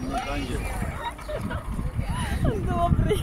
Добрый.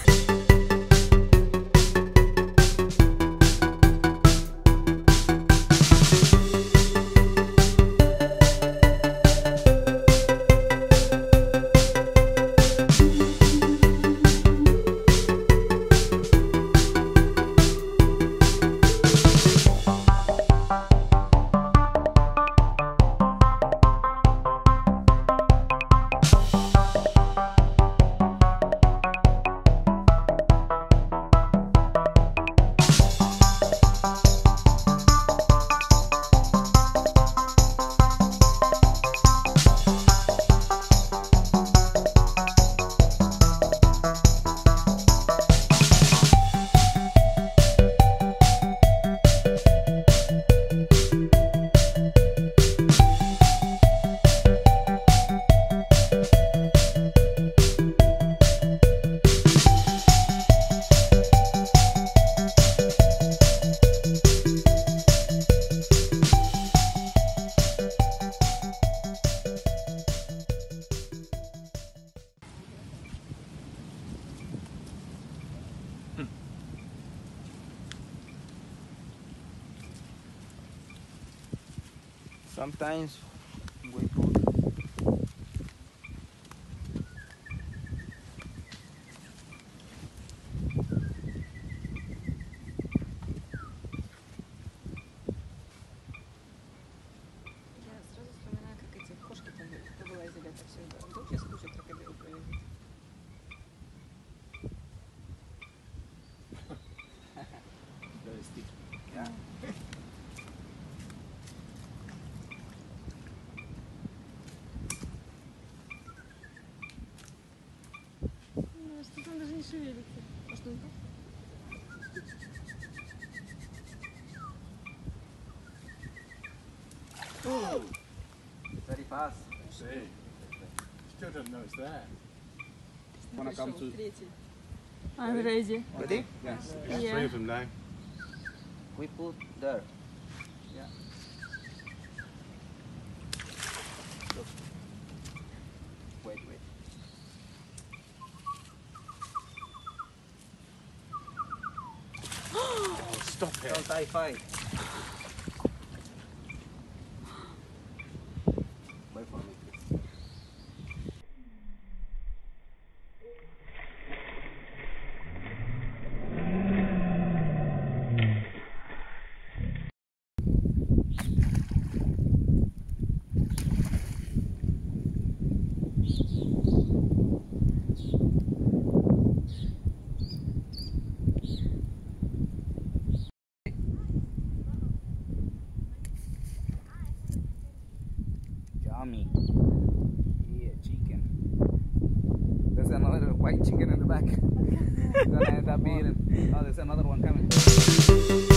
Sometimes we put very sticky. Yeah. Стефан даже не шевелится. А что не так? Ooh, very fast. See, still doesn't know it's there. Wanna come to? I'm ready. Ready? Yes. There's Yeah. three of them now. We put there. Yeah. Look. Wait. Oh, stop it. Don't I fight? Wait for me, please. Yummy. Yeah, chicken. There's another white chicken in the back. Gonna end up eating. Oh, there's another one coming.